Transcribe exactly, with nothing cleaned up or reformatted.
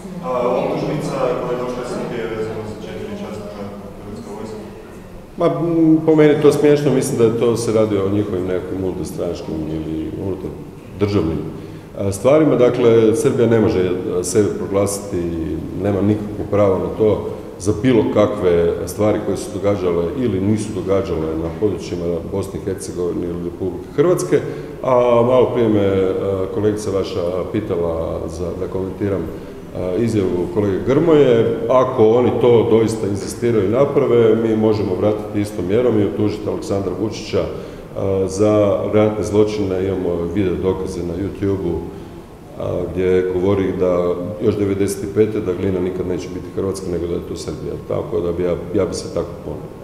Optužnica koja je došla iz Srbije vezano za četiri časnika hrvatske vojske? Ma, po meni to smiješno, mislim da to se radi o njihovim nekim unutarstranačkim ili unutar državnim stvarima. Dakle, Srbija ne može sebe proglasiti, nema nikakvo pravo na to za bilo kakve stvari koje su događale ili nisu događale na područjima Bosne i Hercegovine ili Republike Hrvatske. A malo prije me kolegica vaša pitala za, da komentiram izjavu kolege Grmoje. Ako oni to doista inzistiraju i naprave, mi možemo vratiti istom mjerom i optužiti Aleksandra Vučića za ratne zločine. Imamo video dokaze na YouTube-u gdje govori da još devedeset pete da Glina nikad neće biti Hrvatska, nego da je to Srbija. Tako da bi ja, ja bi se tako ponio.